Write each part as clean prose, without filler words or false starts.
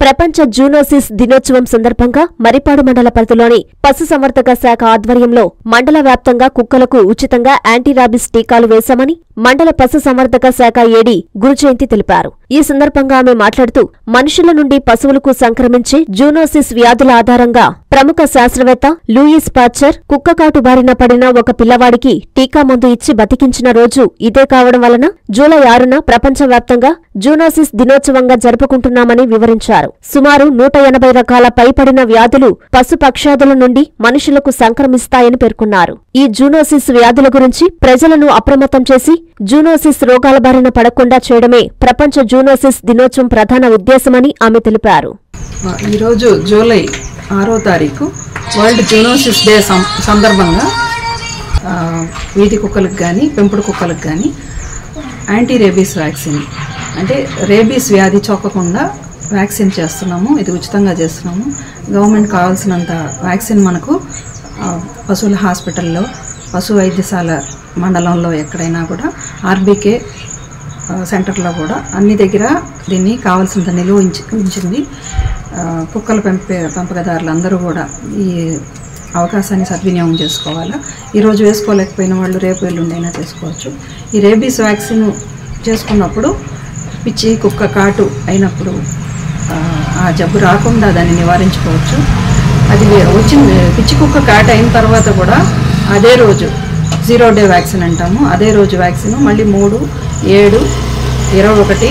ప్రపంచ జూనోసిస్ దినోత్సవం సందర్భంగా మరిపాడు మండల పరిధిలోని పశుసంవర్ధక శాఖ ఆధ్వర్యంలో మండల వ్యాప్తంగా కుక్కలకు ఉచితంగా యాంటీరాబిస్ టీకాలు వేశామని మండల పశుసంవర్ధక శాఖ ఏడీ గురుజయంతి తెలిపారు. ఈ సందర్భంగా ఆమె మాట్లాడుతూ మనుషుల నుండి పశువులకు సంక్రమించే జూనోసిస్ వ్యాధుల ఆధారంగా ప్రముఖ శాస్త్రవేత్త లూయిస్ పాశ్చర్ కుక్కకాటు బారిన పడిన ఒక పిల్లవాడికి టీకా మందు ఇచ్చి బతికించిన రోజు ఇదే కావడం వలన జూలై 6న ప్రపంచవ్యాప్తంగా జూనోసిస్ దినోత్సవంగా జరుపుకుంటున్నామని వివరించారు. సుమారు 180 రకాల పైపడిన వ్యాధులు పశుపక్షాదుల నుండి మనుషులకు సంక్రమిస్తాయని పేర్కొన్నారు. ఈ జూనోసిస్ వ్యాధుల గురించి ప్రజలను అప్రమత్తం చేసి జూనోసిస్ రోగాల బారిన పడకుండా చేయడమే ప్రపంచ జూనోసిస్ దినోత్సవం ప్రధాన ఉద్దేశమని ఆమె తెలిపారు. ఈరోజు జూలై 6వ తారీఖు వరల్డ్ జూనోసిస్ డే సందర్భంగా వీధి కుక్కలకు కానీ పెంపుడు కుక్కలకు కానీ యాంటీ రేబీస్ వ్యాక్సిన్ అంటే రేబీస్ వ్యాధి చొక్కకుండా వ్యాక్సిన్ చేస్తున్నాము. ఇది ఉచితంగా చేస్తున్నాము. గవర్నమెంట్ కావాల్సినంత వ్యాక్సిన్ మనకు పశువుల హాస్పిటల్లో పశు వైద్యశాల మండలంలో ఎక్కడైనా కూడా ఆర్బీకే సెంటర్లో కూడా అన్ని దగ్గర దీన్ని కావాల్సినంత నిలువ ఉంచింది. కుక్కల పెంపకదారులు అందరూ కూడా ఈ అవకాశాన్ని సద్వినియోగం చేసుకోవాలా. ఈరోజు వేసుకోలేకపోయిన వాళ్ళు రేపు ఎల్లుండైనా చేసుకోవచ్చు. ఈ రేబీస్ వ్యాక్సిన్ చేసుకున్నప్పుడు పిచ్చి కుక్క కాటు అయినప్పుడు ఆ జబ్బు రాకుండా దాన్ని నివారించుకోవచ్చు. అది వచ్చింది పిచ్చి కుక్క కాటు అయిన తర్వాత కూడా అదే రోజు 0 డే వ్యాక్సిన్ అంటాము. అదే రోజు వ్యాక్సిన్ మళ్ళీ 3, 7, 21,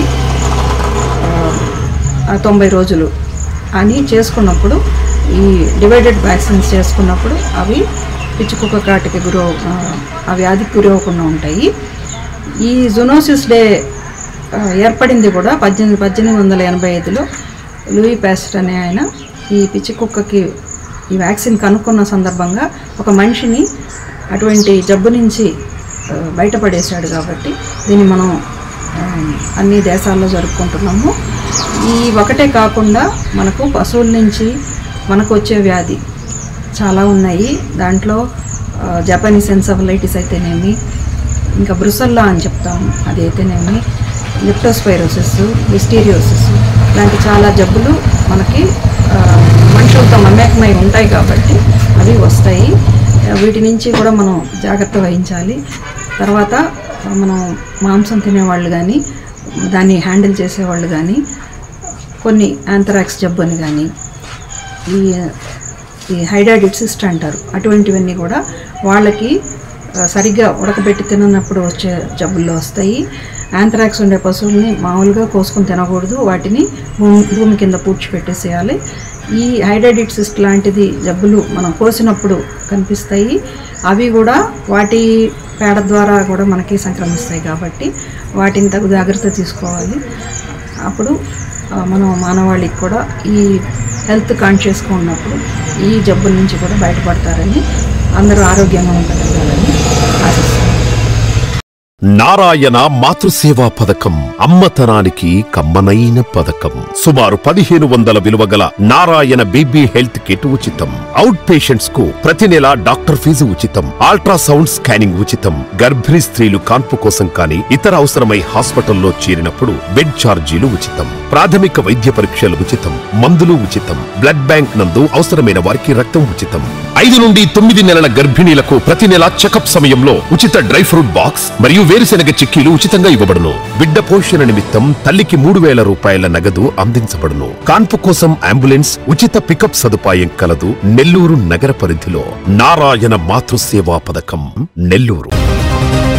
90 రోజులు అని చేసుకున్నప్పుడు ఈ డివైడెడ్ వ్యాక్సిన్స్ చేసుకున్నప్పుడు అవి పిచ్చి కుక్క కాటుకి ఆ వ్యాధికి గురవకుండా ఉంటాయి. ఈ జూనోసిస్ డే ఏర్పడింది కూడా 1885లో లూయి పాశ్చర్ అనే ఆయన ఈ పిచ్చి కుక్కకి ఈ వ్యాక్సిన్ కనుక్కున్న సందర్భంగా ఒక మనిషిని అటువంటి జబ్బు నుంచి బయటపడేశాడు. కాబట్టి దీన్ని మనం అన్ని దేశాల్లో జరుపుకుంటున్నాము. ఈ ఒకటే కాకుండా మనకు పశువుల నుంచి మనకు వచ్చే వ్యాధి చాలా ఉన్నాయి. దాంట్లో జపనీస్ ఎన్సెఫలైటిస్ అయితేనేమి, ఇంకా బ్రుసెల్లా అని చెప్తాము అది అయితేనేమి, లిప్టోస్పైరోసిస్, లిస్టీరియోసిస్ ఇలాంటి చాలా జబ్బులు మనకి మనుషులతో మమేకమై ఉంటాయి కాబట్టి అవి వస్తాయి. వీటి నుంచి కూడా మనం జాగ్రత్త వహించాలి. తర్వాత మనం మాంసం తినేవాళ్ళు కానీ దాన్ని హ్యాండిల్ చేసేవాళ్ళు కానీ కొన్ని యాంథ్రాక్స్ జబ్బు అని కానీ ఈ హైడాటిడ్ సిస్ట్ అంటారు అటువంటివన్నీ కూడా వాళ్ళకి సరిగ్గా ఉడకబెట్టి తిననప్పుడు వచ్చే జబ్బుల్లో వస్తాయి. యాంథ్రాక్స్ ఉండే పశువుల్ని మామూలుగా కోసుకొని తినకూడదు. వాటిని భూమి కింద పూడ్చిపెట్టేసేయాలి. ఈ హైడాటిడ్ సిస్ట్ లాంటిది జబ్బులు మనం కోసినప్పుడు కనిపిస్తాయి. అవి కూడా వాటి పేడ ద్వారా కూడా మనకి సంక్రమిస్తాయి కాబట్టి వాటిని తగు జాగ్రత్త తీసుకోవాలి. అప్పుడు మనం మానవాళికి కూడా ఈ హెల్త్ కాన్షియస్గా ఉన్నప్పుడు ఈ జబ్బుల నుంచి కూడా బయటపడతారని అందరూ ఆరోగ్యంగా ఉండగలగాలని ఆశిస్తున్నాను. నారాయణ మాతృసేవా పథకం అమ్మతనానికి కమ్మనైన పథకం. సుమారు 1500 విలువగల నారాయణ బేబీ హెల్త్ కిట్ ఉచితం. అవుట్ పేషెంట్స్ కు ప్రతి నెల డాక్టర్ ఫీజు ఉచితం. అల్ట్రాసౌండ్ స్కానింగ్ ఉచితం. గర్భిణీ స్త్రీలు కాన్పు కోసం కానీ ఇతర అవసరమై హాస్పిటల్లో చేరినప్పుడు బెడ్ ఛార్జీలు ఉచితం. ప్రాథమిక వైద్య పరీక్షలు ఉచితం. మందులు ఉచితం. బ్లడ్ బ్యాంక్ నందు అవసరమైన వారికి రక్తం ఉచితం. 5 నుండి 9 నెలల గర్భిణీలకు ప్రతి నెల చెకప్ సమయంలో ఉచిత డ్రై ఫ్రూట్ బాక్స్ మరియు వేరుశెనగ చిక్కీలు ఉచితంగా ఇవ్వబడును. బిడ్డ పోషణ నిమిత్తం తల్లికి 3000 రూపాయల నగదు అందించబడును. కాన్పు కోసం అంబులెన్స్ ఉచిత పికప్ సదుపాయం కలదు. నెల్లూరు నగర పరిధిలో నారాయణ మాతృసేవా పథకం నెల్లూరు.